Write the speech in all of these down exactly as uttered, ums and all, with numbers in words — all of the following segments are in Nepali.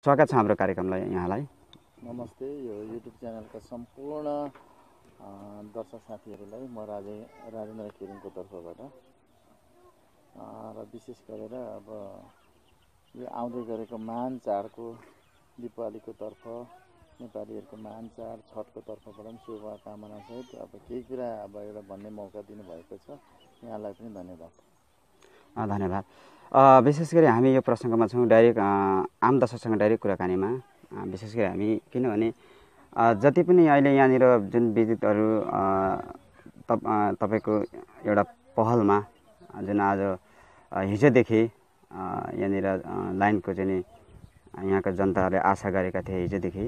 स्वागत छ हाम्रो कार्यक्रमलाई यहाँलाई। नमस्ते, यो युट्युब च्यानलका सम्पूर्ण दर्शक साथीहरूलाई म राजे राजेन्द्र केरिङको तर्फबाट र विशेष गरेर अब यो आउँदै गरेको महान चाडको दीपावलीको तर्फ नेपालीहरूको महान चाड छठको तर्फबाट पनि शुभकामना सहित अब केही कुरा अब एउटा भन्ने मौका दिनुभएको छ, यहाँलाई पनि धन्यवाद। धन्यवाद। विशेष गरी हामी यो प्रसङ्गमा छौँ डाइरेक्ट आम दर्शकसँग डाइरेक्ट कुराकानीमा। विशेष गरी हामी किनभने जति पनि अहिले यहाँनिर जुन विद्युतहरू तप तपाईँको एउटा पहलमा जुन आज हिजोदेखि यहाँनिर लाइनको चाहिँ यहाँका जनताहरूले आशा गरेका थिए हिजोदेखि,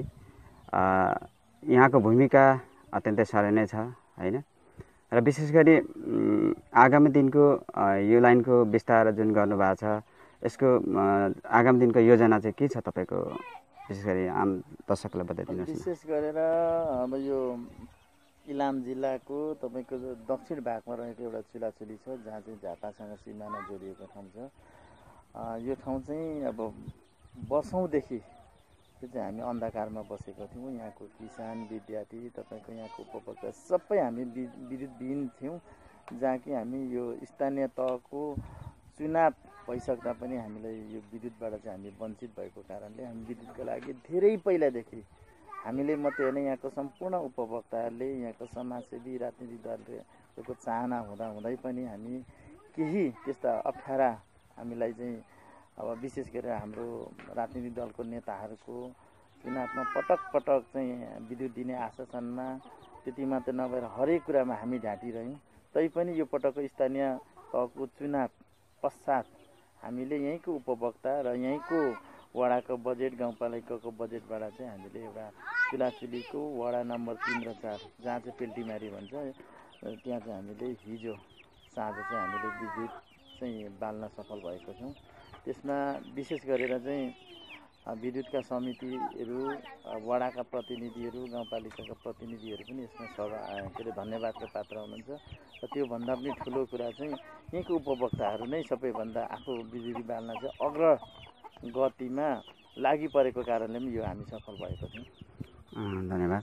यहाँको भूमिका अत्यन्तै साह्रै नै छ होइन। र विशेष गरी आगामी दिनको यो लाइनको विस्तार जुन गर्नुभएको छ, यसको आगामी दिनको योजना चाहिँ के छ तपाईँको? विशेष गरी आम दर्शकलाई बताइदिनुहोस्। विशेष गरेर अब यो इलाम जिल्लाको तपाईँको दक्षिण भागमा रहेको एउटा चुलाचुली छ, जहाँ चाहिँ झापासँग सिमाना जोडिएको ठाउँ छ। यो ठाउँ चाहिँ अब वर्षौँदेखि त्यो चाहिँ हामी अन्धकारमा बसेको थियौँ। यहाँको किसान, विद्यार्थी, तपाईँको यहाँको उपभोक्ता सबै हामी विद्युतविहीन थियौँ, जहाँ कि हामी यो स्थानीय तहको चुनाव भइसक्दा पनि हामीलाई यो विद्युतबाट चाहिँ हामी वञ्चित भएको कारणले हामी विद्युतको लागि धेरै पहिलादेखि हामीले मात्रै होइन, यहाँको सम्पूर्ण उपभोक्ताहरूले, यहाँको समाजसेवी राजनीतिक दलको चाहना हुँदा हुँदै पनि हामी केही त्यस्ता अप्ठ्यारा हामीलाई चाहिँ अब विशेष गरेर हाम्रो राजनीतिक दलको नेताहरूको चुनावमा पटक पटक चाहिँ विद्युत दिने आश्वासनमा त्यति मात्र नभएर हरेक कुरामा हामी ढाँटिरह्यौँ। तैपनि यो पटकको स्थानीय तहको चुनाव पश्चात हामीले यहीँको उपभोक्ता र यहीँको वडाको बजेट, गाउँपालिकाको बजेटबाट चाहिँ हामीले एउटा चुलाचुलीको वडा नम्बर तिन र चार, जहाँ चाहिँ पेल्टीमारी भन्छ, त्यहाँ चाहिँ हामीले हिजो साँझ चाहिँ हामीले विद्युत चाहिँ बाल्न सफल भएको छौँ। त्यसमा विशेष गरेर चाहिँ विद्युतका समितिहरू, वडाका प्रतिनिधिहरू, गाउँपालिकाका प्रतिनिधिहरू पनि यसमा सभा के अरे धन्यवादका पात्र हुनुहुन्छ। र त्योभन्दा पनि ठुलो कुरा चाहिँ यहीँको उपभोक्ताहरू नै सबैभन्दा आफू बिजुली बाल्न चाहिँ अग्रगतिमा लागि परेको कारणले पनि यो हामी सफल भएको थियौँ। धन्यवाद।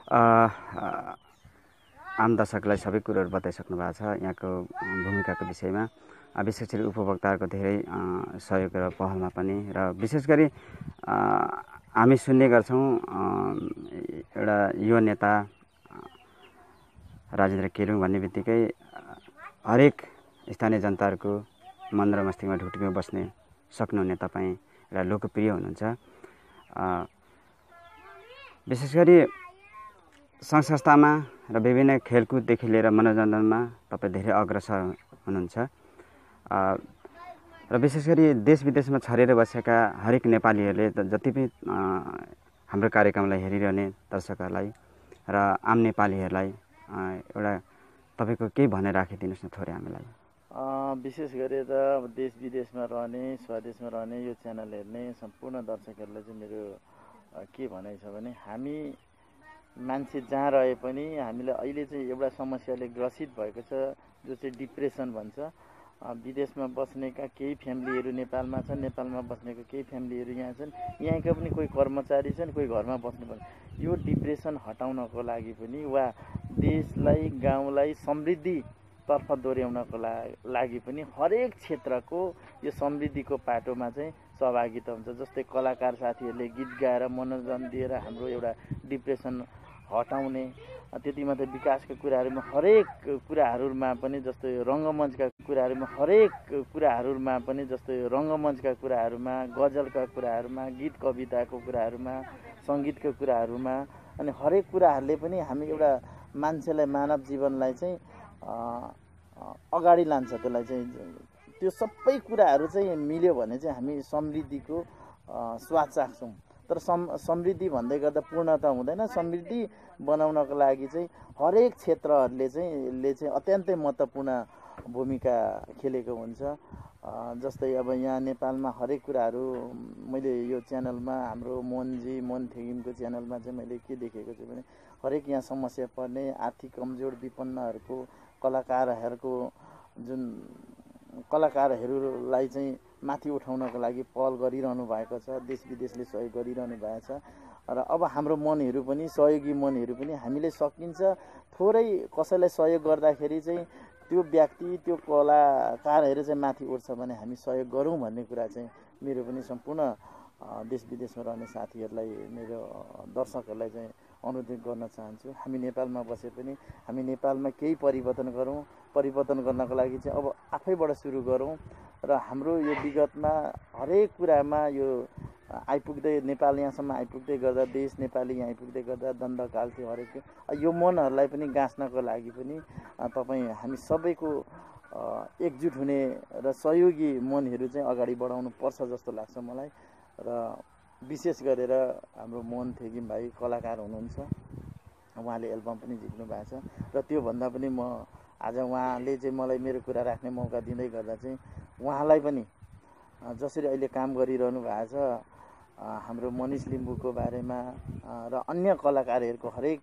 आम दर्शकलाई सबै कुरोहरू बताइसक्नु भएको छ यहाँको भूमिकाको विषयमा। विशेष गरी उपभोक्ताहरूको धेरै सहयोग र पहलमा पनि, र विशेष गरी हामी सुन्ने गर्छौँ एउटा युवा नेता राजेन्द्र केलुङ भन्ने बित्तिकै हरेक स्थानीय जनताहरूको मन र मस्तिष्कमा ढुक्टिमा बस्ने सक्नुहुने तपाईँ एउटा लोकप्रिय हुनुहुन्छ। विशेष गरी सङ्घ संस्थामा र विभिन्न खेलकुददेखि लिएर मनोरञ्जनमा तपाईँ धेरै अग्रसर हुनुहुन्छ। र विशेष गरी देश विदेशमा छरेर बसेका हरेक नेपालीहरूले जति पनि हाम्रो कार्यक्रमलाई हेरिरहने दर्शकहरूलाई र आम नेपालीहरूलाई एउटा तपाईँको केही भनेर राखिदिनुहोस् न थोरै हामीलाई। विशेष गरेर अब देश विदेशमा रहने, स्वदेशमा रहने यो च्यानल हेर्ने सम्पूर्ण दर्शकहरूलाई चाहिँ मेरो के भनाइ छ भने, हामी मान्छे जहाँ रहे पनि हामीलाई अहिले चाहिँ एउटा समस्याले ग्रसित भएको छ, जो चाहिँ डिप्रेसन भन्छ। विदेशमा बस्नेका केही फ्यामिलीहरू नेपालमा छन्, नेपालमा बस्नेको केही फ्यामिलीहरू यहाँ छन्, यहाँका पनि कोही कर्मचारी छन्, कोही घरमा बस्नुपर्छ। यो डिप्रेसन हटाउनको लागि पनि वा देशलाई, गाउँलाई समृद्धितर्फ दोहोऱ्याउनको लागि पनि हरेक क्षेत्रको यो समृद्धिको पाटोमा चाहिँ सहभागिता हुन्छ। जस्तै कलाकार साथीहरूले गीत गाएर मनोरञ्जन दिएर हाम्रो एउटा डिप्रेसन हटाउने, त्यति मात्रै विकासका कुराहरूमा हरेक कुराहरूमा पनि, जस्तै रङ्गमञ्चका कुराहरूमा हरेक कुराहरूमा पनि, जस्तै रङ्गमञ्चका कुराहरूमा, गजलका कुराहरूमा, गीत कविताको कुराहरूमा, सङ्गीतका कुराहरूमा, अनि हरेक कुराहरूले पनि हामी एउटा मान्छेलाई, मानव जीवनलाई चाहिँ अगाडि लान्छ। त्यसलाई चाहिँ त्यो सबै कुराहरू चाहिँ मिल्यो भने चाहिँ हामी समृद्धिको स्वाद चाख्छौँ। तर सम समृद्धि भन्दै गर्दा पूर्णता हुँदैन। समृद्धि बनाउनको लागि चाहिँ हरेक क्षेत्रहरूले चाहिँ ले चाहिँ अत्यन्तै महत्त्वपूर्ण भूमिका खेलेको हुन्छ। जस्तै अब यहाँ नेपालमा हरेक कुराहरू मैले यो च्यानलमा हाम्रो मोहनजी मोहन थेगिमको च्यानलमा चाहिँ मैले के देखेको छु भने, हरेक यहाँ समस्या पर्ने आर्थिक कमजोर विपन्नहरूको, कलाकारहरूको जुन कलाकारहरूलाई चाहिँ माथि उठाउनको लागि पहल गरिरहनु भएको छ, देश विदेशले सहयोग गरिरहनु भएको छ। र अब हाम्रो मनहरू पनि सहयोगी मनहरू पनि हामीले सकिन्छ थोरै कसैलाई सहयोग गर्दाखेरि चाहिँ त्यो व्यक्ति त्यो कलाकारहरू चाहिँ माथि उठ्छ भने हामी सहयोग गरौँ भन्ने कुरा चाहिँ मेरो पनि सम्पूर्ण देश विदेशमा रहने साथीहरूलाई, मेरो दर्शकहरूलाई चाहिँ अनुरोध गर्न चाहन्छु। हामी नेपालमा बसे पनि हामी नेपालमा केही परिवर्तन गरौँ, परिवर्तन गर्नको लागि चाहिँ अब आफैबाट सुरु गरौँ र हाम्रो यो विगतमा हरेक कुरामा यो आइपुग्दै नेपाल यहाँसम्म आइपुग्दै गर्दा, देश नेपाली यहाँ आइपुग्दै गर्दा दण्डकाल थियो हरेक, यो मनहरूलाई पनि गाँच्नको लागि पनि तपाईँ हामी सबैको एकजुट हुने र सहयोगी मनहरू चाहिँ अगाडि बढाउनु पर्छ जस्तो लाग्छ मलाई। र विशेष गरेर हाम्रो मोहन थेगिम भाइ कलाकार हुनुहुन्छ, उहाँले एल्बम पनि झिक्नु भएको छ र त्योभन्दा पनि म आज उहाँले चाहिँ मलाई मेरो कुरा राख्ने मौका दिँदै गर्दा चाहिँ उहाँलाई पनि जसरी अहिले काम गरिरहनु भएको छ हाम्रो मनिष लिम्बूको बारेमा र अन्य कलाकारहरूको हरेक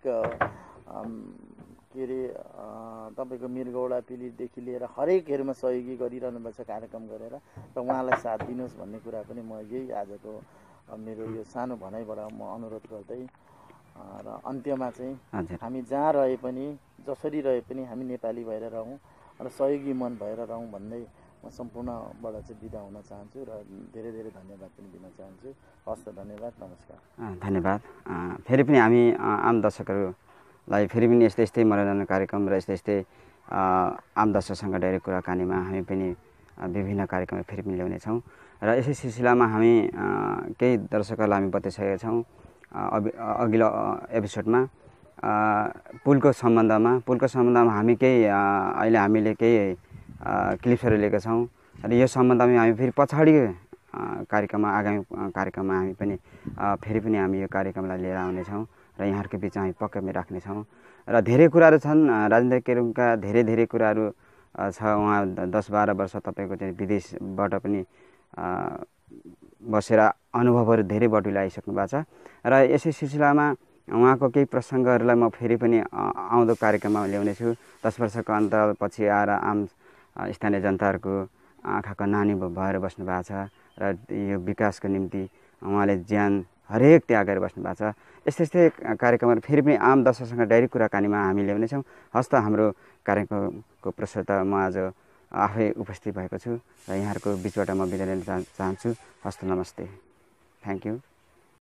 के अरे तपाईँको मिर्गौडा पिलिदेखि लिएर हरेकहरूमा सहयोगी गरिरहनु भएको छ कार्यक्रम गरेर, र उहाँलाई साथ दिनुहोस् भन्ने कुरा पनि म यही आजको मेरो यो सानो भनाइबाट म अनुरोध गर्दै र अन्त्यमा चाहिँ हामी जहाँ रहे पनि जसरी रहे पनि हामी नेपाली भएर रहौँ र सहयोगी मन भएर रहौँ भन्दै म सम्पूर्णबाट चाहिँ बिदा हुन चाहन्छु र धेरै धेरै धन्यवाद पनि दिन चाहन्छु। हस् त, धन्यवाद, नमस्कार। धन्यवाद। फेरि पनि हामी आम दर्शकहरूलाई फेरि पनि यस्तै यस्तै मनोरञ्जन कार्यक्रम र यस्तै यस्तै आम दर्शकसँग डाइरेक्ट कुराकानीमा हामी पनि विभिन्न कार्यक्रम फेरि पनि ल्याउनेछौँ र यसै सिलसिलामा हामी केही दर्शकहरूलाई हामी बताइसकेका छौँ अघिल्लो एपिसोडमा पुलको सम्बन्धमा पुलको सम्बन्धमा हामी केही अहिले हामीले केही क्लिप्सहरू लिएका छौँ र यो सम्बन्धमा हामी फेरि पछाडि कार्यक्रममा आगामी कार्यक्रममा हामी पनि फेरि पनि हामी यो कार्यक्रमलाई लिएर आउनेछौँ र यहाँहरूको बिचमा हामी पक्कै राख्नेछौँ। र धेरै कुराहरू छन्, राजेन्द्र केरुङका धेरै धेरै कुराहरू छ। उहाँ दस बाह्र वर्ष तपाईँको चाहिँ विदेशबाट पनि बसेर अनुभवहरू धेरै बटुली आइसक्नु भएको छ र यसै सिलसिलामा उहाँको केही प्रसङ्गहरूलाई म फेरि पनि आउँदो कार्यक्रममा ल्याउनेछु। दस वर्षको अन्तरपछि आएर आम स्थानीय जनताहरूको आँखाको नानी भएर बस्नु भएको छ र यो विकासको निम्ति उहाँले ज्यान हरेक त्याग गरेर बस्नु भएको छ। यस्तै यस्तै कार्यक्रमहरू फेरि पनि आम दर्शकसँग डाइरेक्ट कुराकानीमा हामी ल्याउनेछौँ। हस् त, हाम्रो कार्यक्रमको प्रस्तुता म आज आफै उपस्थित भएको छु र यहाँहरूको बिचबाट म बिदा लिन चाहन्छु। हस् त, नमस्ते, थ्याङ्क यू।